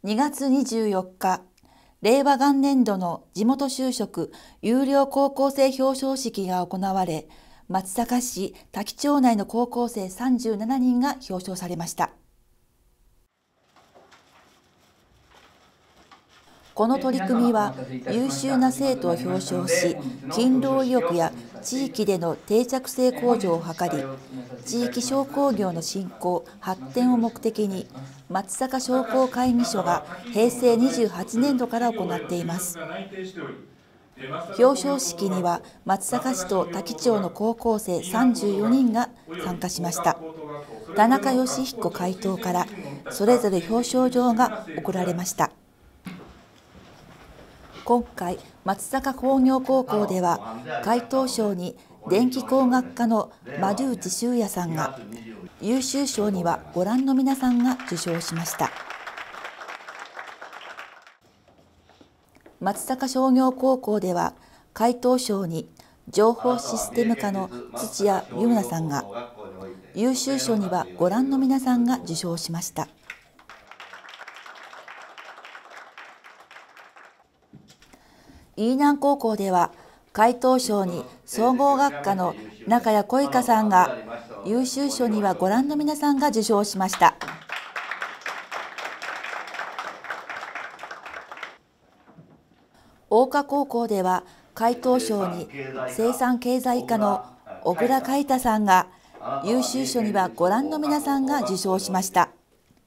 2月24日、令和元年度の地元就職有料高校生表彰式が行われ、松阪市多気町内の高校生37人が表彰されました。この取り組みは、優秀な生徒を表彰し、勤労意欲や地域での定着性向上を図り、地域商工業の振興・発展を目的に、松阪商工会議所が平成28年度から行っています。表彰式には、松阪市と多気町の高校生34人が参加しました。田中義彦会頭から、それぞれ表彰状が贈られました。今回、松阪工業高校では、会頭賞に電気工学科の丸内修也さんが、優秀賞にはご覧の皆さんが受賞しました。松阪商業高校では、会頭賞に情報システム科の土屋優奈さんが、優秀賞にはご覧の皆さんが受賞しました。飯南高校では、会頭賞に総合学科の中谷小香さんが、優秀賞にはご覧の皆さんが受賞しました。大岡高校では、会頭賞に生産経済科の小倉海太さんが、優秀賞にはご覧の皆さんが受賞しました。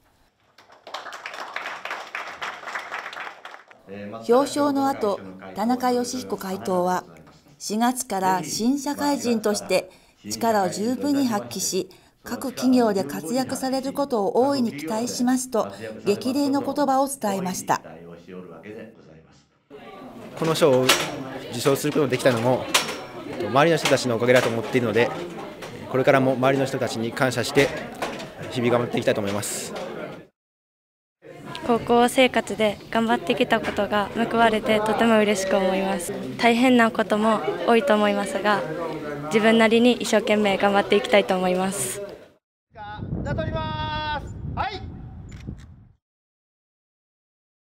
表彰の後、田中義彦会頭は、4月から新社会人として力を十分に発揮し、各企業で活躍されることを大いに期待しますと、激励の言葉を伝えました。 この賞を受賞することができたのも、周りの人たちのおかげだと思っているので、これからも周りの人たちに感謝して、日々頑張っていきたいと思います。 高校生活で頑張ってきたことが報われてとても嬉しく思います。大変なことも多いと思いますが、自分なりに一生懸命頑張っていきたいと思います。